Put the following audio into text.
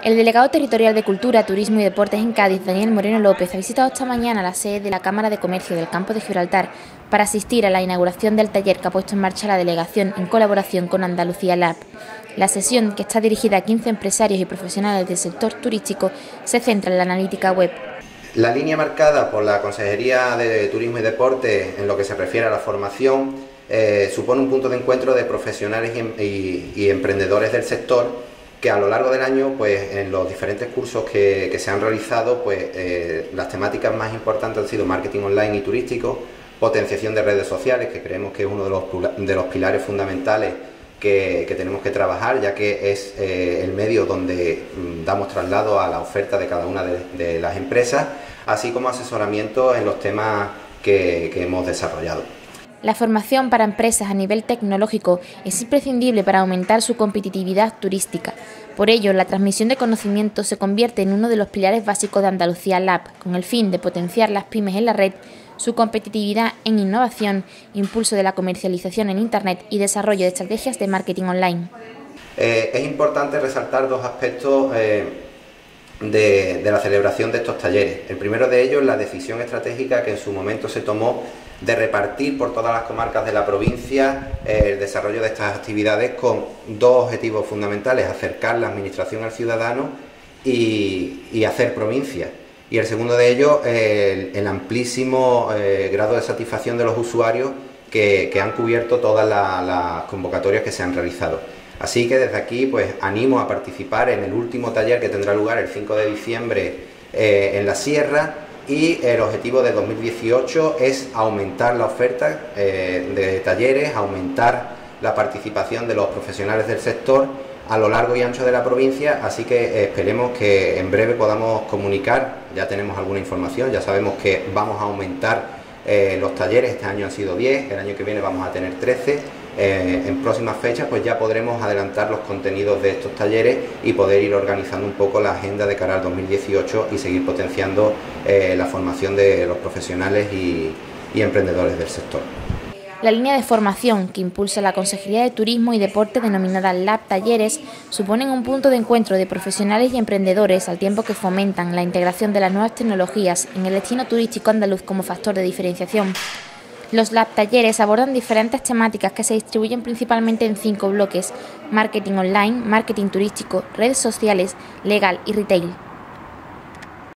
El delegado territorial de Cultura, Turismo y Deportes en Cádiz, Daniel Moreno López, ha visitado esta mañana la sede de la Cámara de Comercio del Campo de Gibraltar para asistir a la inauguración del taller que ha puesto en marcha la delegación en colaboración con Andalucía Lab. La sesión, que está dirigida a 15 empresarios y profesionales del sector turístico, se centra en la analítica web. La línea marcada por la Consejería de Turismo y Deporte en lo que se refiere a la formación supone un punto de encuentro de profesionales y emprendedores del sector que a lo largo del año, pues en los diferentes cursos que se han realizado, pues las temáticas más importantes han sido marketing online y turístico, potenciación de redes sociales, que creemos que es uno de los pilares fundamentales que tenemos que trabajar, ya que es el medio donde damos traslado a la oferta de cada una de las empresas, así como asesoramiento en los temas que hemos desarrollado. La formación para empresas a nivel tecnológico es imprescindible para aumentar su competitividad turística. Por ello, la transmisión de conocimientos se convierte en uno de los pilares básicos de Andalucía Lab, con el fin de potenciar las pymes en la red, su competitividad en innovación, impulso de la comercialización en Internet y desarrollo de estrategias de marketing online. Es importante resaltar dos aspectos de la celebración de estos talleres. El primero de ellos, la decisión estratégica que en su momento se tomó de repartir por todas las comarcas de la provincia el desarrollo de estas actividades con dos objetivos fundamentales: acercar la administración al ciudadano y hacer provincia. Y el segundo de ellos, el amplísimo grado de satisfacción de los usuarios que han cubierto todas las convocatorias que se han realizado. Así que desde aquí pues animo a participar en el último taller que tendrá lugar el 5 de diciembre en la Sierra, y el objetivo de 2018 es aumentar la oferta de talleres, aumentar la participación de los profesionales del sector a lo largo y ancho de la provincia, así que esperemos que en breve podamos comunicar. Ya tenemos alguna información, ya sabemos que vamos a aumentar los talleres. Este año han sido 10, el año que viene vamos a tener 13. En próximas fechas pues ya podremos adelantar los contenidos de estos talleres y poder ir organizando un poco la agenda de cara al 2018 y seguir potenciando la formación de los profesionales y emprendedores del sector. La línea de formación que impulsa la Consejería de Turismo y Deporte, denominada Lab Talleres, suponen un punto de encuentro de profesionales y emprendedores, al tiempo que fomentan la integración de las nuevas tecnologías en el destino turístico andaluz como factor de diferenciación. Los Lab Talleres abordan diferentes temáticas que se distribuyen principalmente en 5 bloques: marketing online, marketing turístico, redes sociales, legal y retail.